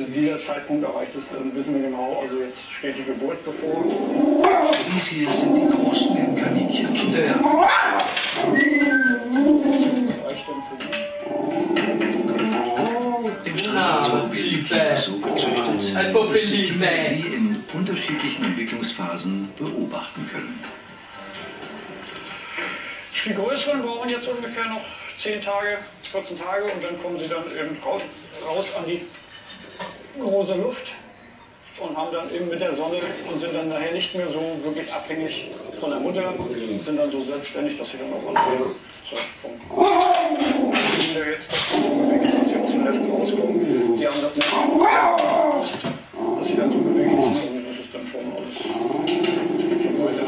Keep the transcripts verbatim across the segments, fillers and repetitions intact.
wenn dieser Zeitpunkt erreicht ist, dann wissen wir genau, also jetzt steht die Geburt bevor. Dies hier sind die großen Kaninchen. Der reicht dann für die. Im Strafzoo werden die Tiere so gezüchtet, dass die Kinder sie in unterschiedlichen Entwicklungsphasen beobachten können. Die größeren brauchen jetzt ungefähr noch zehn Tage, vierzehn Tage und dann kommen sie dann eben raus, raus an die große Luft und haben dann eben mit der Sonne und sind dann nachher nicht mehr so wirklich abhängig von der Mutter, sind dann so selbstständig, dass sie dann auch andere so vom Kinder jetzt dass sie aus dem Nest rauskommen. Sie haben das nicht gewusst, dass sie dann so beweglich sind und das ist dann schon alles schon weiter.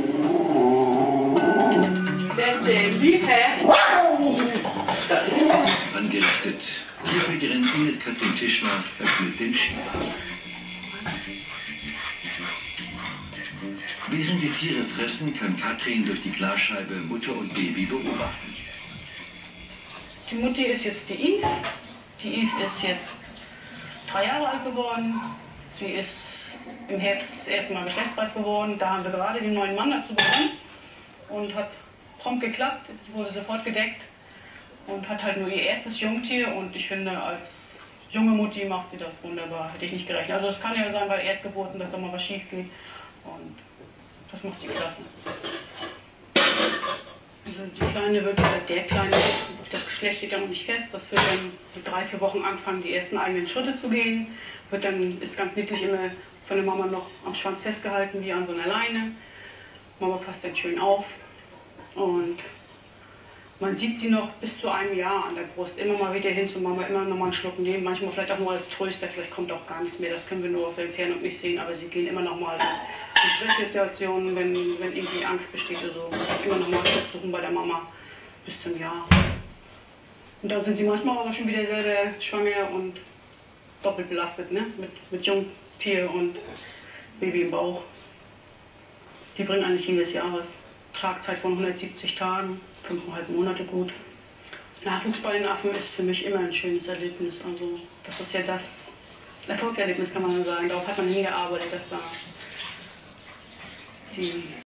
Angerichtet. Tierpflegerin Ines Katrin Tischler öffnet den Schieber. Während die Tiere fressen, kann Katrin durch die Glasscheibe Mutter und Baby beobachten. Die Mutti ist jetzt die Yves. Die Yves ist jetzt drei Jahre alt geworden. Sie ist im Herbst das erste Mal geschlechtsreif geworden. Da haben wir gerade den neuen Mann dazu bekommen und hat prompt geklappt, wurde sofort gedeckt und hat halt nur ihr erstes Jungtier und ich finde, als junge Mutti macht sie das wunderbar, hätte ich nicht gerechnet. Also es kann ja sein bei Erstgeburten, dass da mal was schief geht und das macht sie klasse. Also die Kleine wird, oder der Kleine, das Geschlecht steht ja noch nicht fest, das wird dann mit drei, vier Wochen anfangen, die ersten eigenen Schritte zu gehen, wird dann, ist ganz niedlich immer von der Mama noch am Schwanz festgehalten, wie an so einer Leine. Mama passt dann schön auf. Und man sieht sie noch bis zu einem Jahr an der Brust, immer mal wieder hin zu Mama, immer noch mal einen Schluck nehmen, manchmal vielleicht auch nur als Tröster, vielleicht kommt auch gar nichts mehr, das können wir nur aus der Entfernung nicht sehen, aber sie gehen immer noch mal in Stresssituationen, wenn, wenn irgendwie Angst besteht oder so, immer noch mal Schutz suchen bei der Mama bis zum Jahr. Und dann sind sie manchmal aber schon wieder selber schwanger und doppelt belastet, ne? mit, mit Jungtier und Baby im Bauch. Die bringen eigentlich jedes Jahr was. Tragzeit von hundertsiebzig Tagen, fünfeinhalb Monate gut. Nachwuchs bei den Affen ist für mich immer ein schönes Erlebnis. Also das ist ja das Erfolgserlebnis, kann man sagen. Darauf hat man hingearbeitet, dass da die